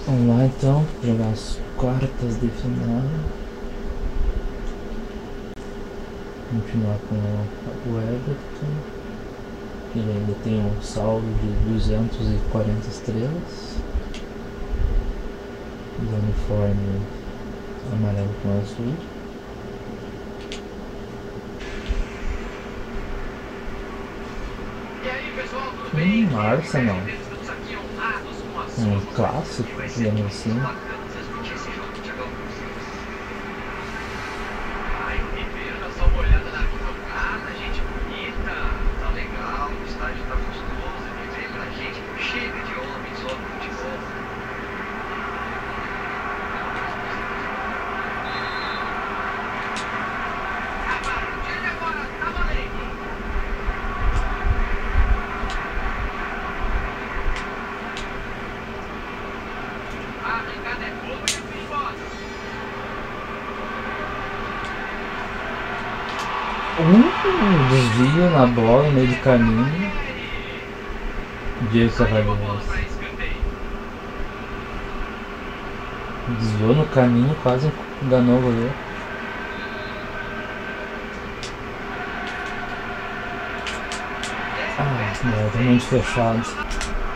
Vamos lá então, jogar as quartas de final. Continuar com o Everton. Ele ainda tem um saldo de 240 estrelas. Os uniformes amarelo com azul. Arsenal. Um clássico, digamos assim. Desvio na bola no meio do caminho. Diego Carvalho desviou no caminho, quase enganou o goleiro. Não, tá muito fechado.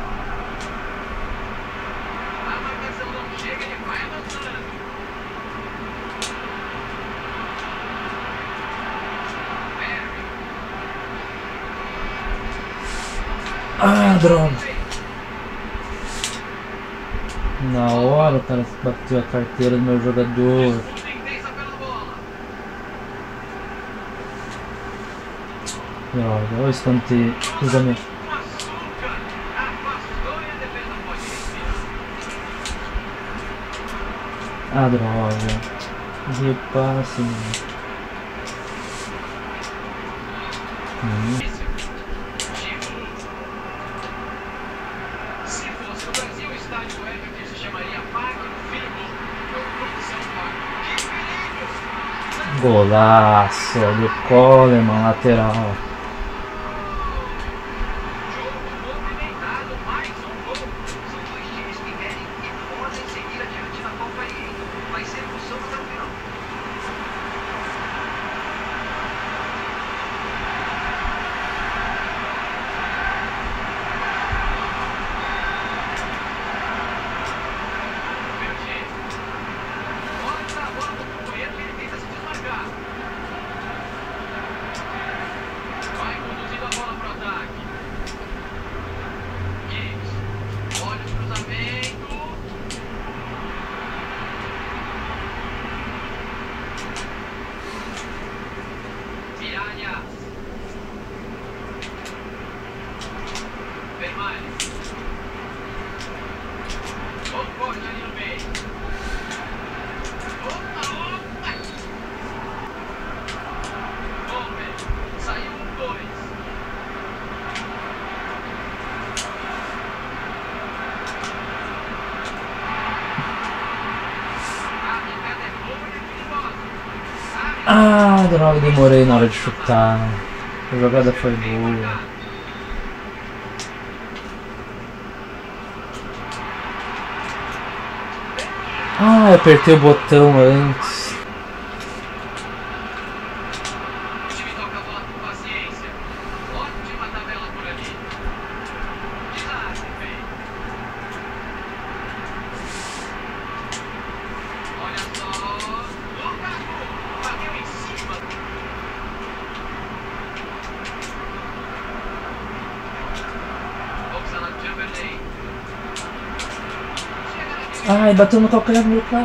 Droga! Na hora o cara bateu a carteira do meu jogador. Droga, olha o escanteio. Droga. Deu passe, mano. Golaço do Coleman, lateral. Droga, demorei na hora de chutar. A jogada foi boa. Eu apertei o botão antes. Bateu no calcanhar do meu cara.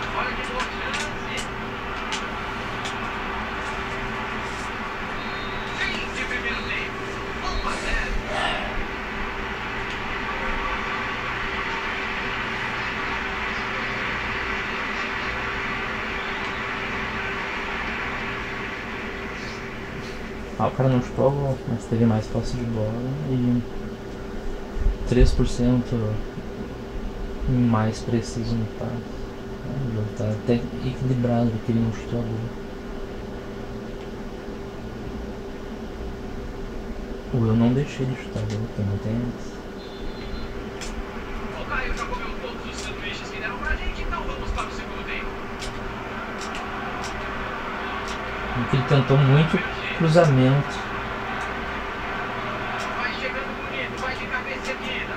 O cara não chutou, mas teve mais posse de bola e 3% mais preciso no passe. O jogo tá até equilibrado, porque ele não chutou a bola. Eu não deixei de chutar a bola, também tem antes. que ele tentou muito cruzamento. Vai chegando bonito, vai de cabeça erguida.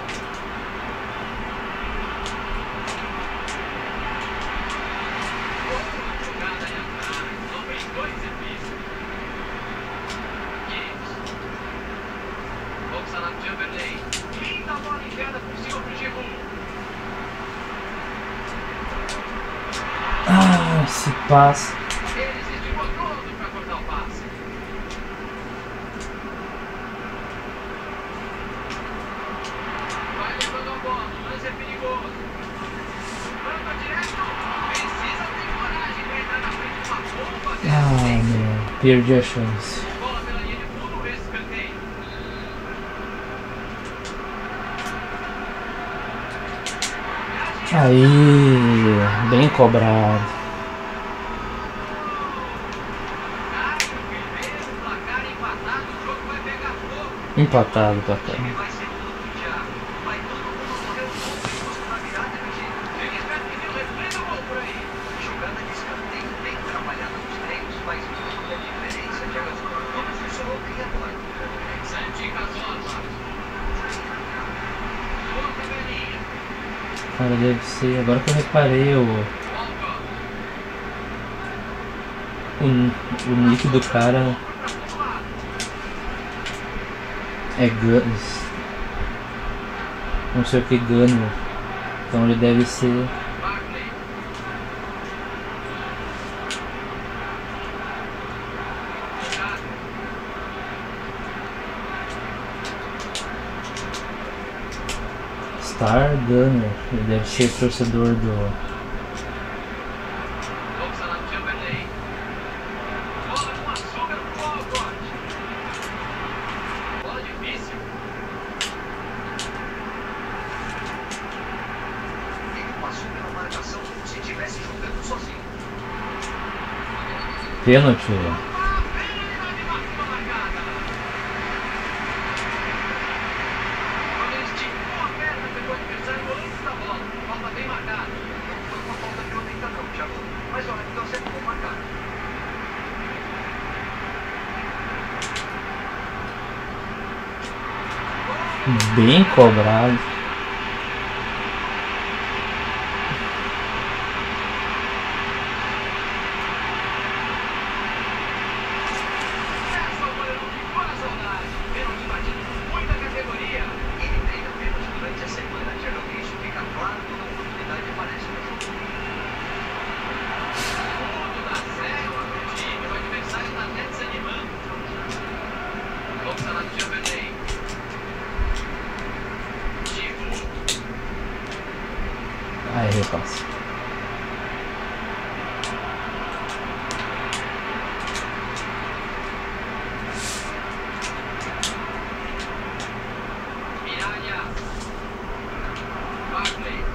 Boa jogada ali atrás, não brincou em serviço. Oxalá Chamberlain. Linda bola enviada por cima pro Giroud. Ah, esse passe. Ele se esticou todo para cortar o passe. Vai levando a bola, o lance é perigoso. Manda direto. Precisa ter coragem para entrar na frente de uma bomba. Ah, meu, perdi a chance. Bola pela linha de fundo, escanteio. Aí, bem cobrado. Primeiro placar empatado, o jogo vai pegar fogo. Empatado. Vai ser tudo Thiago. Vai todo mundo correr um pouco em busca da virada, meu time. Fica esperto que tem um replay do gol por aí. Jogada de escanteio bem trabalhada nos treinos, faz muita diferença, Thiago. Tudo funcionou bem agora. Santi Cazorla. Boa tabelinha. Cara, deve ser. Agora que eu reparei o nick do cara é Guns. Não sei o que Gunner. Então ele deve ser. Star Gunner. Ele deve ser torcedor do. Oxalá Chamberlain. Bola com açúcar pro Walcott. Bola difícil. Ele passou pela marcação como se estivesse jogando sozinho. Pênalti. Quando ele esticou a perna, pegou o adversário antes da bola. Falta bem marcada. Não foi uma falta violenta não, Thiago. Mas olha, então sempre bom marcar. Bem cobrado. Essa o goleirão ficou na saudade. Pênalti batido com muita categoria. Ele treina pênalti durante a semana, Thiago. Isso fica claro quando a oportunidade aparece no jogo. Tudo dá certo pro time. O adversário está até desanimando. Oxalá Chamberlain. Giroud. Aí repasse. Miralha. Barkley.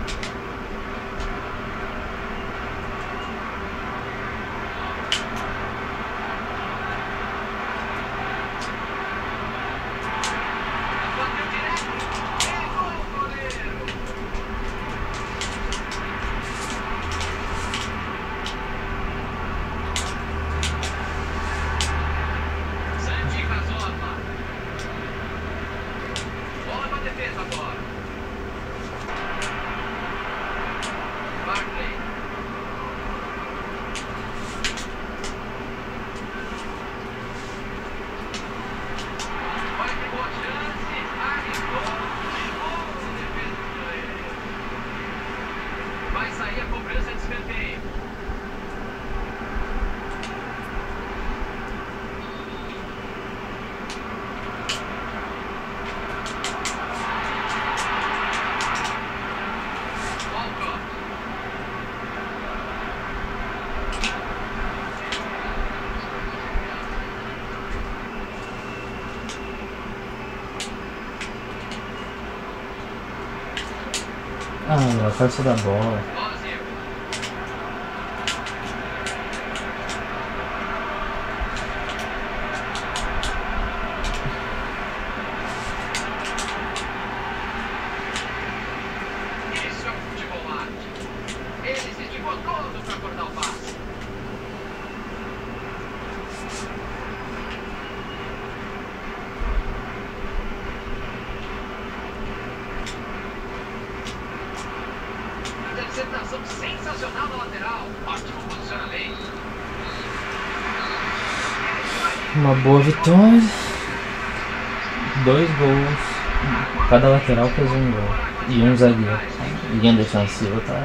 Bateu direto. Pegou o goleiro. Santi Cazorla. Bola pra defesa agora. Barkley. Olha que boa chance. Arriscou. De novo em defesa do goleiro. Vai sair a cobrança de escanteio. Walcott. Ah, a força da bola. Ozil. Isso é um futebol arte. Ele se esticou todo para cortar o passe. Concentração sensacional na lateral. Ótimo posicionamento. Uma boa vitória. 2 gols. Cada lateral fez um gol. E um zagueiro. Linha defensiva tá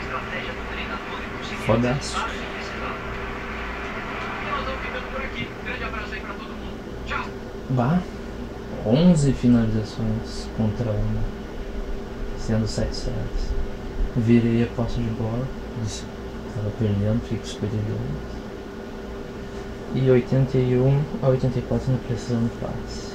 fodástico. Bah, 11 finalizações contra uma, sendo 7 certas. Virei a posse de bola, estava perdendo, fiquei com 52. E 81 a 84 na precisão de passe.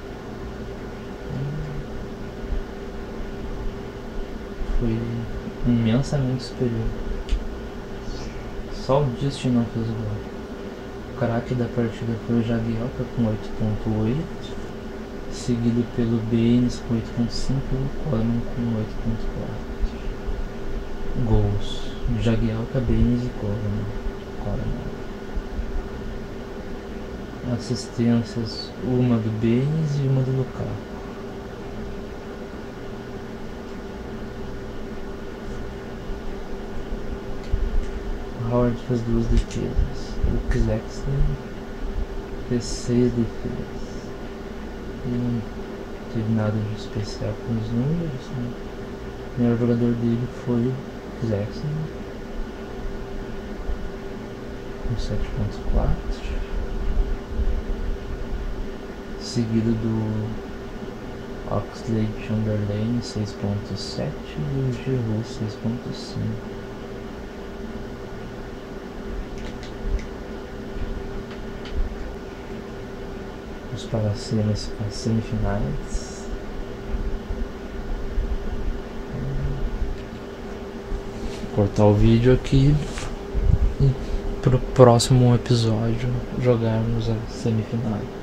Foi imensamente superior. Só o Justin não fez o gol. O craque da partida foi o Jagielka com 8.8, seguido pelo Baines com 8.5 e o Coleman com 8.4. Gols: Jagielka, Baines e Coleman. Assistências: uma do Baines e uma do Lukaku. Howard fez 2 defesas. O Xaxton fez 6 defesas. E não teve nada de especial com os números, né? O melhor jogador dele foi o Xaxton com 7.4, seguido do Oxlade-Chamberlain 6.7 e o Giroud 6.5. Vamos para as semifinais. Vou cortar o vídeo aqui e pro próximo episódio jogarmos as semifinais.